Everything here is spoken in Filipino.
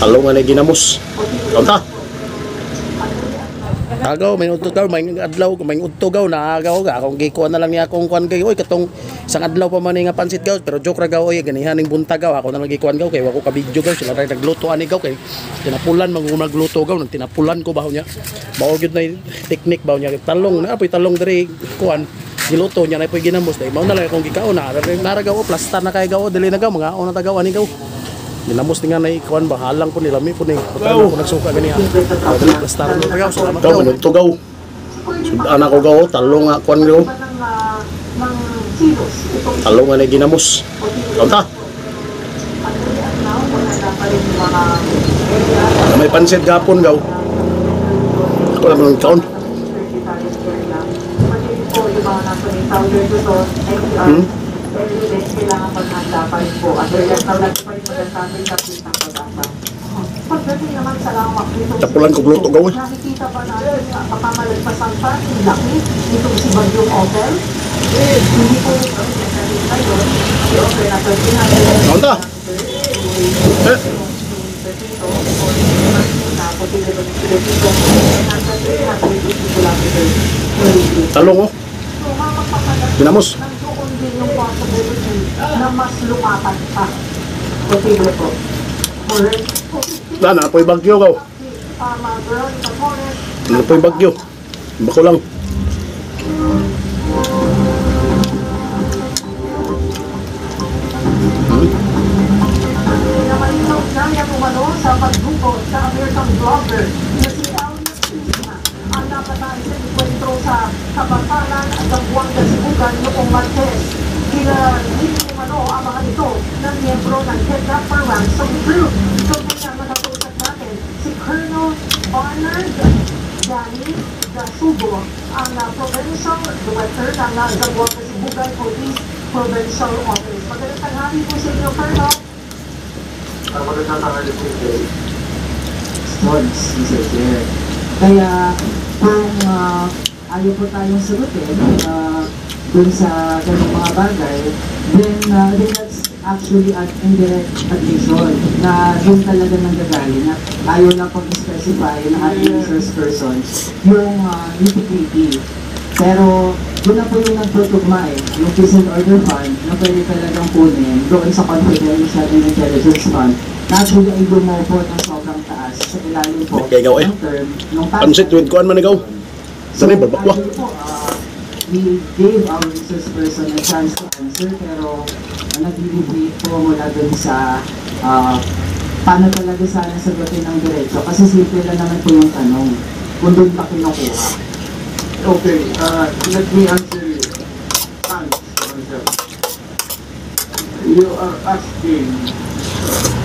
Talong nga ginamos. Kaunta. Agaw, may udto may adlaw, may udto gaw na agaw ga akong gikuan na lang niya akong kuan kay oy katong isang adlaw pa man nga pansit gaw pero joke ra gaw oy ganihan ning bunta gaw ako na lang gikuan gaw kay wako ka video gaw sila ra nagluto ani gaw kay tinapulan magluto gaw nang tinapulan ko bahaw niya. Mao gyud na technique bahaw niya talong na apoy talong diri kuan giluto niya na apoy ginamos dai mao na lang akong gikaon na naragaw plastar na kay gaw dili na gaw mga ona tagaw ani gaw. Nilamos nga na ikuan bahalang po nila mi po ning patalo ko nagsuka ganiya. Dali plastar no tagaw salamat gaw nagto gaw. Anak ko gaw talong nga kuan gaw. Talong nga ginamos. Kaunta. May pansit gapon gaw. Ako lang ng kaon. Kailangan paghanda pa rin po. At relax na lang pa rin magandang kapit ng pag-asa. Pagdating naman sa lawak nito, tapulan ko gluto gaw. nakikita pa natin na pakamalagpasan pa yung laki nitong si Bagyong Opel. Hindi po yung natin tayo. Si Opel na 1300. Kaunta. Talong oh. Ginamos. Yung possibility na mas lumapat pa. Posible po. Dana, apoy bagyo gaw. Apoy bagyo. Bako lang. Namalinaw na yung umano sa pagbukod sa American blogger na si Elliot Pisma ang napatay sa enkwentro sa Kabantalan at Zamboanga, Sibugan noong Martes. Hindi umano ang mga ito ng miyembro ng Kidnapper Ransom Group. So kaya nakatusak natin si Colonel Barnard Danny Gasubo, ang Provincial Director ng Zamboanga, Sibugan Police Provincial Office. Magandang tanghali po sa inyo, Colonel. Magandang tanghali po kay Sports, Mr. Chair. Kaya kung ayaw po tayong sagutin dun sa ganung mga bagay, then that's actually an indirect admission na dun talaga nanggagaling at ayaw lang pag-specify na ating resource person yung nitty-gritty. Pero doon na po yung nagtutugma yung Peace and Order Fund na pwede talagang kunin doon sa Confidential and Intelligence Fund na actually ay bumobo ng sobrang taas sa ilalim po ng term ng pansit with kuan man gaw. Sanay babakwa. We gave our resource person a chance to answer pero nag-deviate po mula dun sa paano talaga sana sagutin ng diretso kasi simple lang naman po yung tanong kung doon pa kinukuha. Okay, let me answer you. Thanks, myself. You are asking